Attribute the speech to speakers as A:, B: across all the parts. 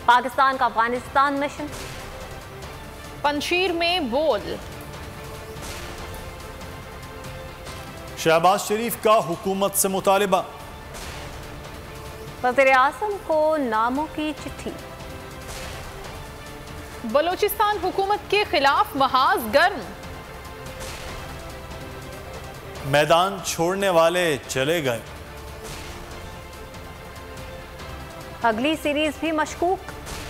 A: पाकिस्तान का अफगानिस्तान मिशन।
B: पंजशीर में बोल।
C: शहबाज शरीफ का हुकूमत से मुतालिबा।
A: वज़ीर-ए-आज़म को नामों की चिट्ठी।
B: बलोचिस्तान हुकूमत के खिलाफ महाज गर्म।
C: मैदान छोड़ने वाले चले गए।
A: अगली सीरीज भी मशकूक।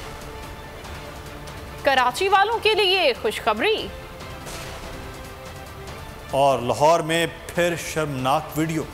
B: कराची वालों के लिए खुशखबरी।
C: और लाहौर में फिर शर्मनाक वीडियो।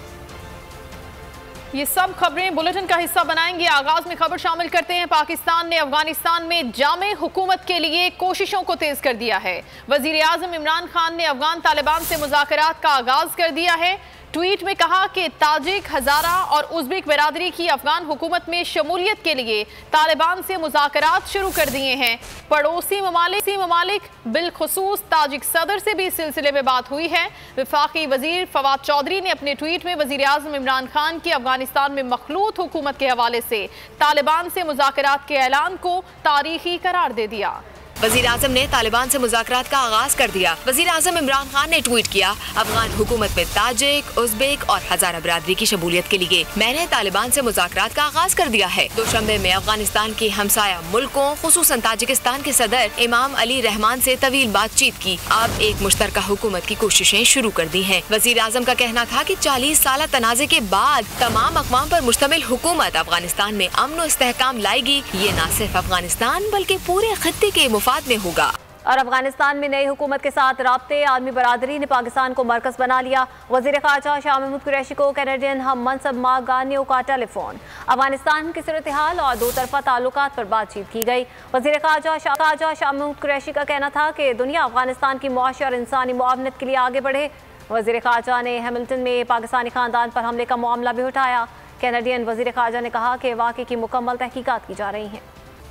B: ये सब खबरें बुलेटिन का हिस्सा बनाएंगे। आगाज में खबर शामिल करते हैं। पाकिस्तान ने अफगानिस्तान में जामे हुकूमत के लिए कोशिशों को तेज कर दिया है। वज़ीर-ए-आज़म इमरान खान ने अफगान तालिबान से मुज़ाकरात का आगाज कर दिया है। ट्वीट में कहा कि ताजिक, हज़ारा और उज़्बेक बिरादरी की अफगान हुकूमत में शमूलियत के लिए तालिबान से मुज़ाकरात शुरू कर दिए हैं। पड़ोसी ममालिक बिलखुसूस ताजिक सदर से भी इस सिलसिले में बात हुई है। वफाकी वजीर फवाद चौधरी ने अपने ट्वीट में वज़ीर-ए-आज़म इमरान खान की अफगानिस्तान में मखलूत हुकूमत के हवाले से तालिबान से मुज़ाकरात के ऐलान को तारीखी करार दे दिया।
D: वज़ीर-ए-आज़म ने तालिबान से मुज़ाकरात का आगाज कर दिया। वज़ीर-ए-आज़म इमरान खान ने ट्वीट किया, अफगान हुकूमत में ताजिक, उज़्बेक और हज़ारा बिरादरी की शमूलियत के लिए मैंने तालिबान से मुज़ाकरात का आगाज कर दिया है। दोशंबे में अफगानिस्तान के हमसाया मुल्कों खुसूसन ताजिकिस्तान के सदर इमाम अली रहमान से तवील बातचीत की। अब एक मुश्तरका हुकूमत की कोशिशें शुरू कर दी हैं। वज़ीर-ए-आज़म का कहना था कि 40 साल तनाज़े के बाद तमाम अक़वाम पर मुश्तमिल हुकूमत अफगानिस्तान में अमन व इस्तेहकाम लाएगी। ये न सिर्फ अफगानिस्तान बल्कि पूरे खित्ते के मुफाद में होगा।
A: और अफगानिस्तान में नई हुकूमत के साथ राब्ते आलमी बरादरी ने पाकिस्तान को मरकज बना लिया। वज़ीर ख़ारजा शाह महमूद कुरैशी को कैनेडियन हम मनसब मागानियों का टेलीफोन। अफगानिस्तान की सूरत हाल और दो तरफा ताल्लुकात पर बातचीत की गई। वज़ीर ख़ारजा शाह महमूद कुरैशी का कहना था कि दुनिया अफगानिस्तान की मुआशी और इंसानी मुआवनत के लिए आगे बढ़े। वज़ीर ख़ारजा ने हैमिल्टन में पाकिस्तानी खानदान पर हमले का मामला भी उठाया। कैनेडियन वज़ीर ख़ारजा ने कहा कि वाक़े की मुकम्मल तहकीकात की जा रही हैं।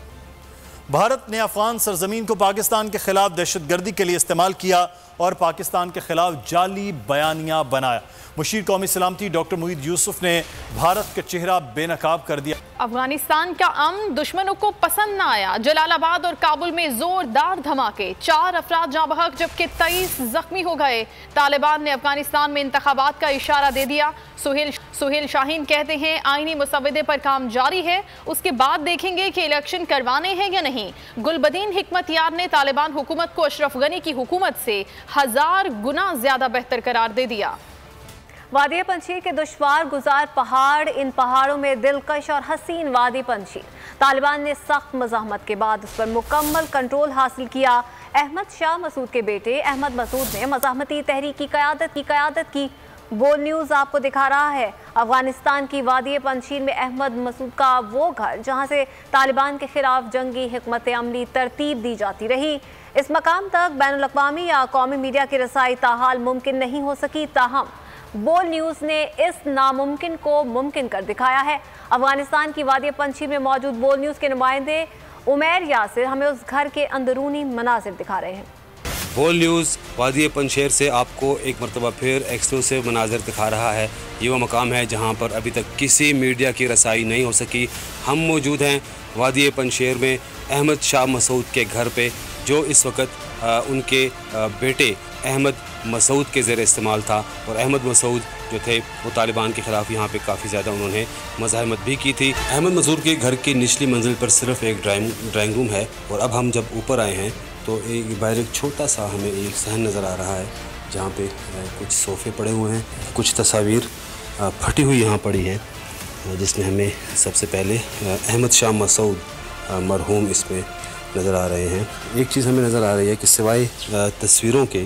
C: भारत ने अफगान सरजमीन को पाकिस्तान के खिलाफ दहशतगर्दी के लिए इस्तेमाल किया और पाकिस्तान के खिलाफ जाली बयानिया बनाया। मुशीर कौमी सलामती डॉक्टर मुईद यूसुफ ने भारत का चेहरा बेनकाब कर दिया।
B: अफगानिस्तान का अमन दुश्मनों को पसंद न आया। जलालाबाद और काबुल में जोरदार धमाके, 4 अफराद जाँ बहक जबकि 23 जख्मी हो गए। तालिबान ने अफगानिस्तान में इंतखाबात का इशारा दे दिया। सुहेल शाहीन कहते हैं आईनी मुसवदे पर काम जारी है, उसके बाद देखेंगे कि इलेक्शन करवाने हैं या नहीं। गुलबदीन हिकमत यार ने तालिबान हुकूमत को अशरफ गनी की हुकूमत से 1000 गुना ज्यादा बेहतर करार दे दिया।
A: वादी पंजशीर के दुश्वार गुजार पहाड़, इन पहाड़ों में दिलकश और हसीन वादी पंजशीर। तालिबान ने सख्त मज़ाहमत के बाद उस पर मुकम्मल कंट्रोल हासिल किया। अहमद शाह मसूद के बेटे अहमद मसूद ने मज़ाहमती तहरीक की क़यादत की। बोल न्यूज़ आपको दिखा रहा है अफगानिस्तान की वादी पंजशीर में अहमद मसूद का वो घर जहाँ से तालिबान के खिलाफ जंगी हिकमत अमली तरतीब दी जाती रही। इस मकाम तक बैनुल अक़वामी या कौमी मीडिया की रसाई ताहाल मुमकिन नहीं हो सकी, ताहम बोल न्यूज़ ने इस नामुमकिन को मुमकिन कर दिखाया है। अफगानिस्तान की वादी पंजशीर में मौजूद बोल न्यूज़ के नुमाइंदे उमैर यासिर हमें उस घर के अंदरूनी मनाजिर दिखा रहे हैं।
E: बोल न्यूज़ वादी पंजशीर से आपको एक मरतबा फिर एक्सक्लूसिव मनाजिर दिखा रहा है। ये वो मकाम है जहाँ पर अभी तक किसी मीडिया की रसाई नहीं हो सकी। हम मौजूद हैं वादी पंजशीर में अहमद शाह मसूद के घर पे, जो इस वक्त उनके बेटे अहमद मसूद के ज़ेर इस्तेमाल था। और अहमद मसूद जो थे वो तालिबान के ख़िलाफ़ यहाँ पे काफ़ी ज़्यादा उन्होंने मज़ाहमत भी की थी। अहमद मसूद के घर की निचली मंजिल पर सिर्फ एक ड्राइंग रूम है। और अब हम जब ऊपर आए हैं तो एक बाहर एक छोटा सा हमें एक सहन नज़र आ रहा है जहाँ पे कुछ सोफ़े पड़े हुए हैं, कुछ तस्वीर फटी हुई यहाँ पड़ी है, जिसमें हमें सबसे पहले अहमद शाह मसूद मरहूम इसमें नज़र आ रहे हैं। एक चीज़ हमें नज़र आ रही है कि सिवाय तस्वीरों के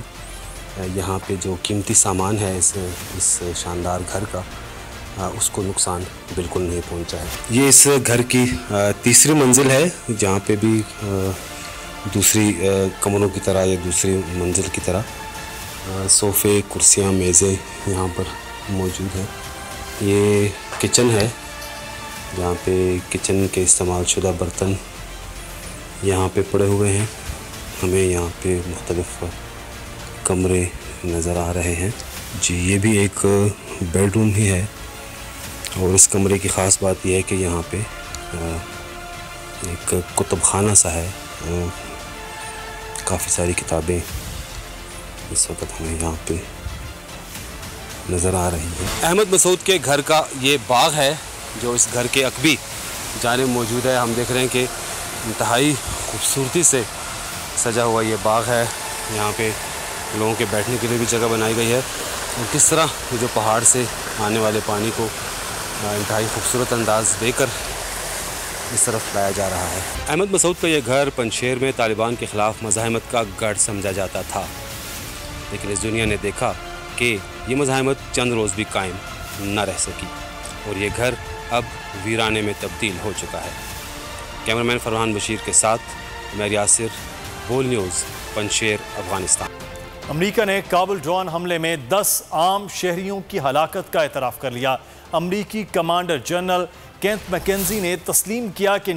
E: यहाँ पे जो कीमती सामान है इस शानदार घर का, उसको नुकसान बिल्कुल नहीं पहुँचा है। ये इस घर की तीसरी मंजिल है, जहाँ पे भी दूसरी कमरों की तरह या दूसरी मंजिल की तरह सोफ़े, कुर्सियाँ, मेज़ें यहाँ पर मौजूद हैं। ये किचन है जहाँ पे किचन के इस्तेमाल शुदा बर्तन यहाँ पे पड़े हुए हैं। हमें यहाँ पे मुख्तलिफ़ कमरे नज़र आ रहे हैं जी। ये भी एक बेडरूम ही है और इस कमरे की ख़ास बात यह है कि यहाँ पे एक कुतुबखाना सा है, काफ़ी सारी किताबें इस वक्त हमें यहाँ पे नज़र आ रही है। अहमद मसूद के घर का ये बाग है जो इस घर के अकबी जानिब मौजूद है। हम देख रहे हैं कि इंतहाई खूबसूरती से सजा हुआ ये बाग है। यहाँ पे लोगों के बैठने के लिए भी जगह बनाई गई है और किस तरह ये जो पहाड़ से आने वाले पानी को इंतहाई खूबसूरत अंदाज देकर इस तरफ लाया जा रहा है। अहमद मसूद का ये घर पंजशेर में तालिबान के ख़िलाफ़ मज़ाहमत का गढ़ समझा जाता था, लेकिन इस दुनिया ने देखा कि ये मज़ाहमत चंद रोज़ भी कायम न रह सकी और ये घर अब वीराने में तब्दील हो चुका है। कैमरामैन फरहान बशीर के साथ मैं यासिर, बोल न्यूज़, पंजशेर, अफगानिस्तान।
C: अमेरिका ने काबुल ड्रोन हमले में 10 आम शहरियों की हलाकत का एतराफ़ कर लिया। अमरीकी कमांडर जनरल केंट मैकेंजी ने तस्लीम किया कि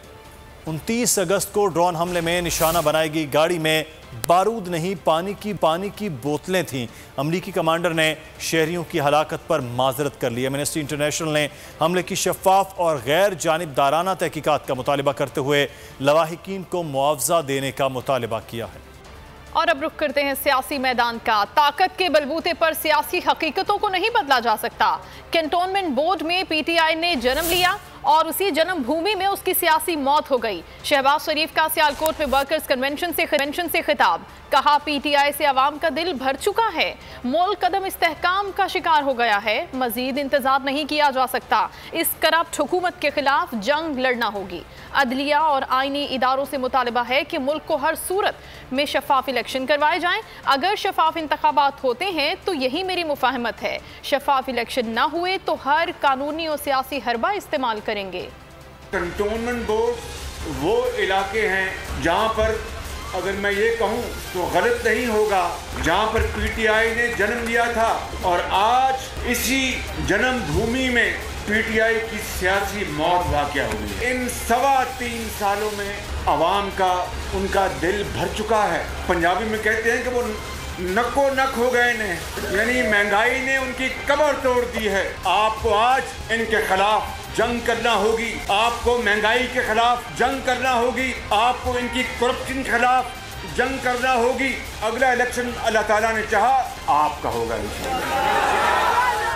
C: 29 अगस्त को ड्रोन हमले में निशाना बनाई गई गाड़ी में बारूद नहीं पानी की बोतलें थीं। अमरीकी कमांडर ने शहरियों की हलाकत पर माजरत कर लिया। एमनेस्टी इंटरनेशनल ने हमले की शफाफ और गैर जानिबदाराना तहकीकात का मुतालिबा करते हुए लवाहिकीन को मुआवजा देने का मुतालिबा किया है।
B: और अब रुख करते हैं सियासी मैदान का। ताकत के बलबूते पर सियासी हकीकतों को नहीं बदला जा सकता। कैंटोनमेंट बोर्ड में पीटीआई ने जन्म लिया और उसी जन्मभूमि में उसकी सियासी मौत हो गई। शहबाज शरीफ का सियालकोट में वर्कर्स कन्वेंशन से खिताब, कहा पीटीआई से आवाम का दिल भर चुका है, मुल्क कदम इस्तेहकाम का शिकार हो गया है, मजीद इंतजार नहीं किया जा सकता। इस करप्ट हुकूमत के खिलाफ जंग लड़ना होगी। अदलिया और आईनी इदारों से मुतालिबा है कि मुल्क को हर सूरत में शफाफ इलेक्शन करवाए जाएं। अगर शफाफ इंतखाबात होते हैं तो यही मेरी मुफाहमत है। शफाफ इलेक्शन ना हुए तो हर कानूनी और सियासी हरबा इस्तेमाल करेंगे।
F: कंटोनमेंट बोर्ड वो इलाके हैं जहां पर, अगर मैं ये कहूं तो गलत नहीं होगा, जहां पर पीटीआई ने जन्म लिया था और आज इसी जन्मभूमि में पीटीआई की सियासी मौत वाक़या हुई है। इन 3.25 सालों में अवाम का उनका दिल भर चुका है। पंजाबी में कहते हैं कि वो नक्को नक हो गए ने, यानी महंगाई ने उनकी कमर तोड़ दी है। आपको आज इनके खिलाफ जंग करना होगी, आपको महंगाई के खिलाफ जंग करना होगी, आपको इनकी करप्शन के खिलाफ जंग करना होगी। अगला इलेक्शन अल्लाह ताला ने चाहा आपका होगा इंशाअल्लाह।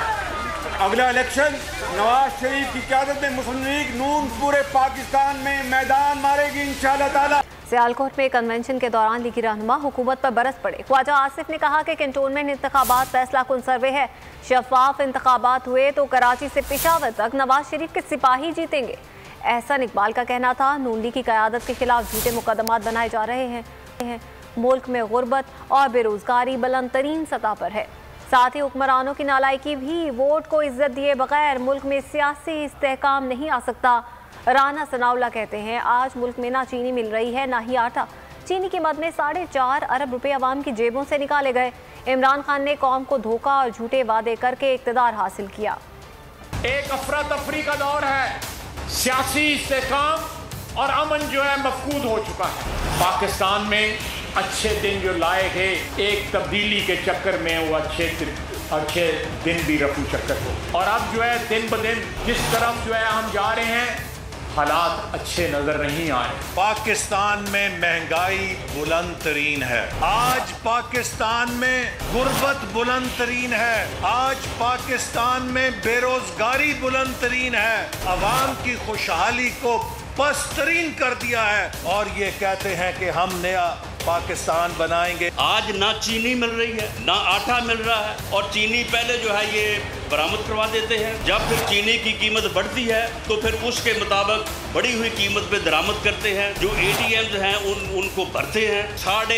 F: अगला इलेक्शन नवाज शरीफ की क़यादत में मुस्लिम लीग नून पूरे पाकिस्तान में मैदान मारेगी इंशाअल्लाह ताला।
A: सियालकोट में कन्वेंशन के दौरान लीगी रहनुमा हुकूमत पर बरस पड़े। ख्वाजा आसिफ ने कहा कि कैंटोनमेंट इंतखाबात फैसला कुन सर्वे है। शफाफ इंतखाबात हुए तो कराची से पेशावर तक नवाज शरीफ के सिपाही जीतेंगे। एहसन इकबाल का कहना था नून लीग की क़यादत के खिलाफ झूठे मुकदमात बनाए जा रहे हैं। मुल्क में गुर्बत और बेरोजगारी बुलंद तरीन सतह पर है। साथ ही हुक्मरानों की नालायकी भी। वोट को इज्जत दिए बगैर मुल्क में सियासी इस्तेहकाम नहीं आ सकता। राना सनाउल्ला कहते हैं आज मुल्क में ना चीनी मिल रही है ना ही आटा। चीनी की मद में 4.5 अरब रुपए अवाम की जेबों से निकाले गए। इमरान खान ने कौम को धोखा और झूठे वादे करके इक़्तिदार हासिल किया।
G: एक अफरा तफरी का दौर है, सियासी इस्तेहकाम और अमन जो है मफकूद हो चुका है। पाकिस्तान में अच्छे दिन जो लाए थे एक तब्दीली के चक्कर में वो अच्छे दिन भी रफू चक्कर हो, और अब जो है दिन ब दिन जिस तरफ जो है हम जा रहे हैं हालात अच्छे नजर नहीं आए।
H: पाकिस्तान में महंगाई बुलंद तरीन है, आज पाकिस्तान में गुर्बत बुलंद तरीन है, आज पाकिस्तान में बेरोजगारी बुलंद तरीन है, अवाम की खुशहाली को पस्तरीन कर दिया है और ये कहते हैं कि हम नया पाकिस्तान बनाएंगे।
I: आज ना चीनी मिल रही है ना आटा मिल रहा है, और चीनी पहले जो है ये बरामद करवा देते हैं। जब फिर चीनी की कीमत बढ़ती है तो फिर उसके मुताबिक बढ़ी हुई कीमत पे दरामद करते हैं। जो ATMs हैं उनको भरते हैं।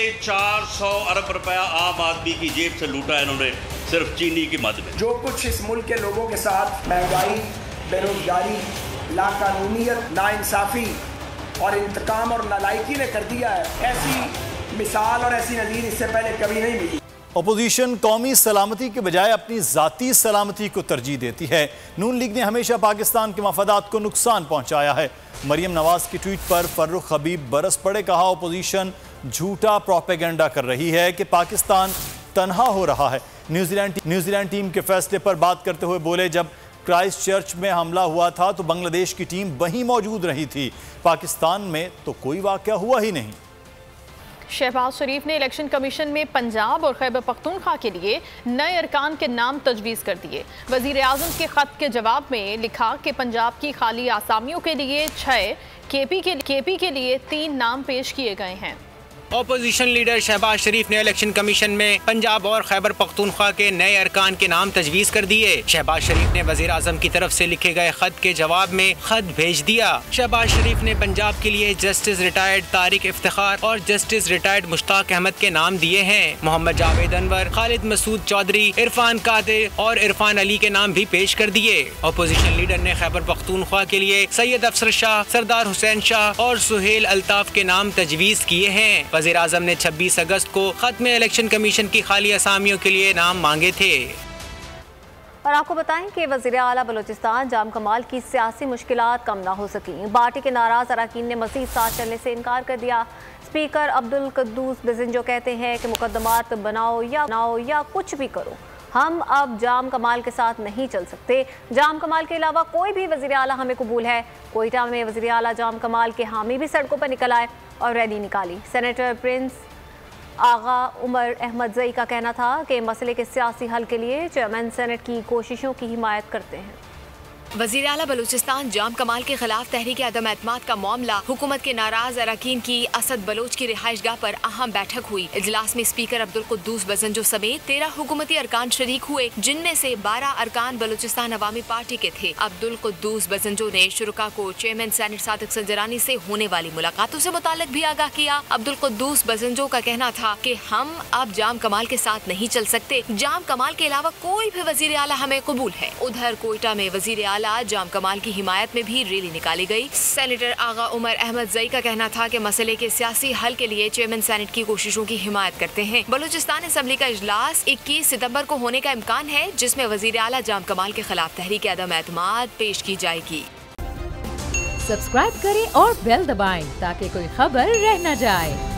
I: 450 अरब रुपया आम आदमी की जेब से लूटा है इन्होंने सिर्फ चीनी की मद में।
J: जो कुछ इस मुल्क के लोगों के साथ महंगाई, बेरोजगारी, लाकानूनियत, नाइंसाफी और इंतकाम और नालायकी ने कर दिया है, ऐसी मिसाल और ऐसी नज़ीर इससे पहले कभी नहीं मिली।
C: अपोजिशन कौमी सलामती के बजाय अपनी ज़ाती सलामती को तरजीह देती है। नून लीग ने हमेशा पाकिस्तान के मफादात को नुकसान पहुंचाया है। मरियम नवाज की ट्वीट पर फर्रुख हबीब बरस पड़े। कहा अपोजिशन झूठा प्रोपेगेंडा कर रही है कि पाकिस्तान तनहा हो रहा है। न्यूजीलैंड टीम के फैसले पर बात करते हुए बोले जब क्राइस्ट चर्च में हमला हुआ था तो बांग्लादेश की टीम वहीं मौजूद रही थी। पाकिस्तान में तो कोई वाकया हुआ ही नहीं।
B: शहबाज शरीफ ने इलेक्शन कमीशन में पंजाब और खैबर पख्तूनख्वा के लिए नए अरकान के नाम तजवीज़ कर दिए। वज़ीर आज़म के ख़त के जवाब में लिखा कि पंजाब की खाली आसामियों के लिए 6, केपी के लिए 3 नाम पेश किए गए हैं।
K: अपोजिशन लीडर शहबाज शरीफ ने इलेक्शन कमीशन में पंजाब और खैबर पख्तूनख्वा के नए अरकान के नाम तजवीज़ कर दिए। शहबाज शरीफ ने वज़ीर आज़म की तरफ से लिखे गए खत के जवाब में खत भेज दिया। शहबाज शरीफ ने पंजाब के लिए जस्टिस रिटायर्ड तारिक इफ्तिखार और जस्टिस रिटायर्ड मुश्ताक अहमद के नाम दिए हैं। मोहम्मद जावेद अनवर, खालिद मसूद चौधरी, इरफान कादिर और इरफान अली के नाम भी पेश कर दिए। अपोजिशन लीडर ने खैबर पख्तूनख्वा के लिए सैयद अफसर शाह, सरदार हुसैन शाह और सुहेल अल्ताफ के नाम तजवीज़ किए हैं। वज़ीर आज़म ने 26 अगस्त को खत में इलेक्शन कमीशन की खाली असामियों के लिए नाम मांगे थे।
A: और आपको बताएं कि वज़ीर आला बलूचिस्तान जाम कमाल की सियासी मुश्किलात कम ना हो सकी। पार्टी के नाराज अरकान ने मज़ीद साथ चलने से इनकार कर दिया। स्पीकर अब्दुल कुद्दूस बिज़ंजो कहते हैं कि मुकदमात बनाओ या कुछ भी करो, हम अब जाम कमाल के साथ नहीं चल सकते। जाम कमाल के अलावा कोई भी वज़ीर आला हमें कबूल है। कोयटा में वज़ीर आला जाम कमाल के हामी भी सड़कों पर निकल आए और रैली निकाली। Senator prince Agha Umar Ahmadzai का कहना था कि मसले के सियासी हल के लिए चेयरमैन सेनेट की कोशिशों की हिमायत करते हैं।
D: वज़ीर आला बलूचिस्तान जाम कमाल के खिलाफ तहरीक अदम एतमाद का मामला, हुकूमत के नाराज अरकान की असद बलोच की रिहाइशगाह पर अहम बैठक हुई। इजलास में स्पीकर अब्दुल कुद्दूस बिज़ंजो समेत 13 हुकूमती अरकान शरीक हुए, जिनमें से 12 अरकान बलूचिस्तान अवामी पार्टी के थे। अब्दुल कुद्दूस बिज़ंजो ने शुरुका को चेयरमैन सेनेट सादिक संजरानी से होने वाली मुलाकातों से मुताल्लिक भी आगाह किया। अब्दुल कुद्दूस बिज़ंजो का कहना था कि हम अब जाम कमाल के साथ नहीं चल सकते। जाम कमाल के अलावा कोई भी वज़ीर आला हमें कबूल है। उधर कोयटा में वज़ीर आला जाम कमाल की हिमायत में भी रैली निकाली गई। सेनेटर आगा उमर अहमद जई का कहना था कि मसले के सियासी हल के लिए चेयरमैन सेनेट की कोशिशों की हिमायत करते हैं। बलूचिस्तान असम्बली का इजलास 21 सितंबर को होने का इम्कान है, जिसमें वज़ीर आला जाम कमाल के खिलाफ तहरीक अदम एतमाद पेश की जाएगी।
L: सब्सक्राइब करें और बेल दबाएं ताकि कोई खबर रह न जाए।